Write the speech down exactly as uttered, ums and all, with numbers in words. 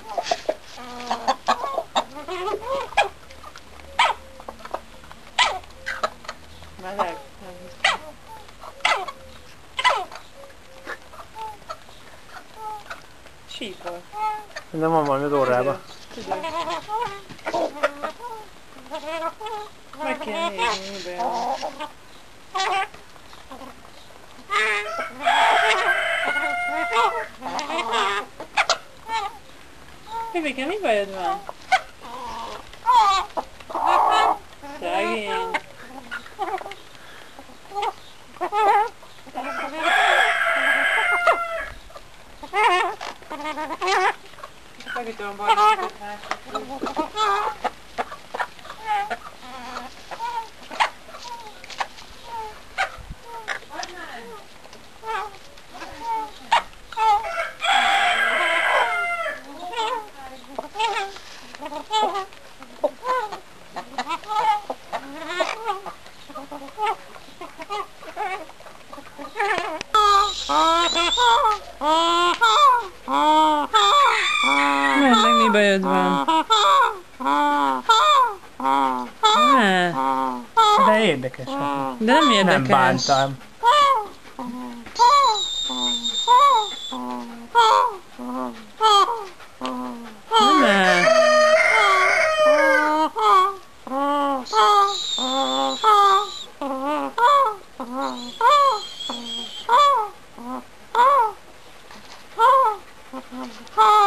Meleg. Sípol. De van valami az orrába. Tudom. Meg kell nézni, miben van. Bibike, mi bajod van? Szegény. Megütöm bajnokot mások. Mondd meg, mi bajod van. Ne. De érdekes. De nem érdekes. Nem bántam. Ne. Ha